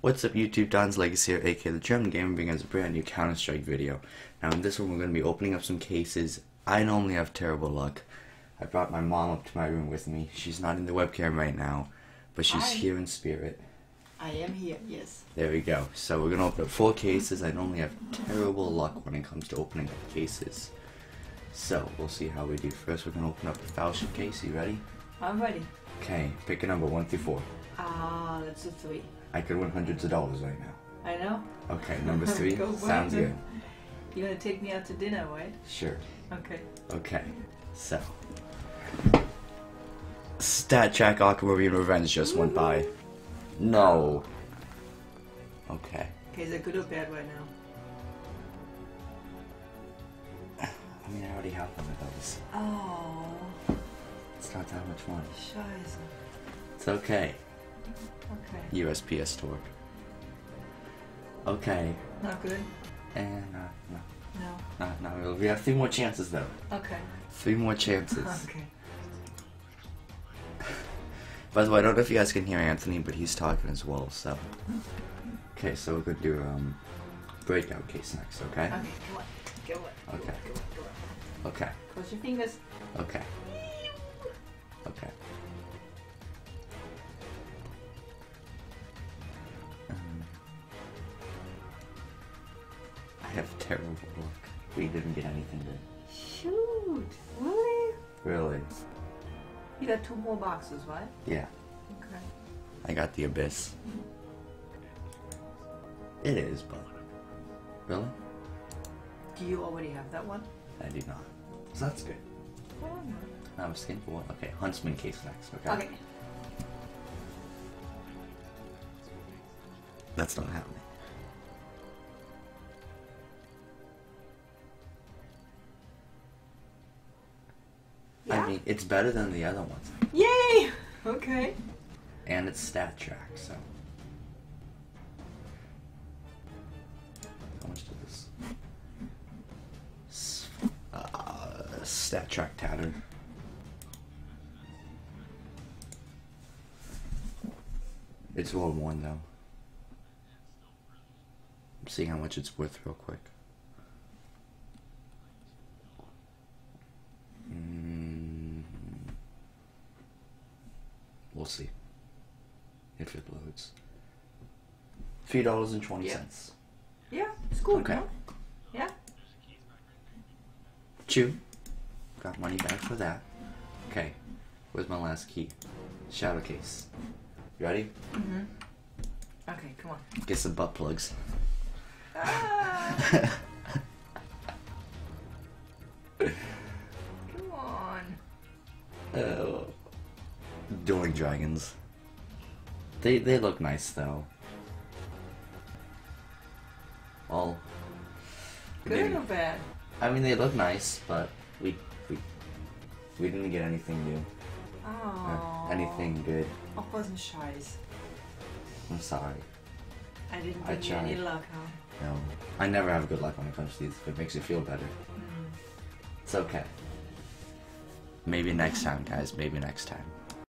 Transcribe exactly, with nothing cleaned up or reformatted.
What's up YouTube, Don's Legacy here, aka The German Gamer, begins a brand new Counter-Strike video. Now in this one we're going to be opening up some cases. I normally have terrible luck. I brought my mom up to my room with me. She's not in the webcam right now, but she's Hi. here in spirit. I am here, yes. There we go. So we're going to open up four cases. I normally have terrible luck when it comes to opening up cases. So we'll see how we do. First we're going to open up the Fellowship case. You ready? I'm ready. Okay, pick a number, one through four. Ah, that's a three. I could win hundreds of dollars right now. I know. Okay, number three. Go for Sounds it. good. You're gonna take me out to dinner, right? Sure. Okay. Okay, so Stat Track Aquamarine Revenge just went by. No. Okay. Okay, is it good or bad right now? I mean, I already have one of those. Oh. It's not that much money. Scheiße. It's okay. Okay. U S P S Store. Okay. Not good? And uh, no, No. not not really. We have three more chances though. Okay. Three more chances. Okay. By the way, I don't know if you guys can hear Anthony, but he's talking as well. So. Okay, so we're gonna do um breakout case next. Okay. Okay, come on. Go on. Okay. Go on, go on. Okay. Cross your fingers. Okay. Okay. Um, I have terrible luck. We didn't get anything good. Shoot. Really? Really? You got two more boxes, right? Yeah. Okay. I got the Abyss. It is, but really? Do you already have that one? I do not. So that's good. Oh, I was thinking for one. Okay, Huntsman case next. Okay. okay. That's not happening. Yeah? I mean, it's better than the other ones. Yay! Okay. And it's Stat Track, so. How much did this? S- Uh, Stat Track Tattered. It's World One though. I'm seeing how much it's worth real quick. Mm, we'll see if it loads. Three dollars and twenty cents. Yeah, it's cool. Okay. No? Yeah. Chew. Got money back for that. Okay. Where's my last key? Shadow case. You ready? Mm-hmm. Okay, come on. Get some butt plugs. Ah, come on. Oh. Dueling Dragons. They they look nice though. All. Good maybe- or bad? I mean, they look nice, but we we we didn't get anything new. Oh. Or anything good. Oh, wasn't scheiß. I'm sorry. I didn't I give you any tried. luck, huh? No, I never have good luck when it comes to these. If it makes you feel better, Mm. it's okay. Maybe next time, guys. Maybe next time.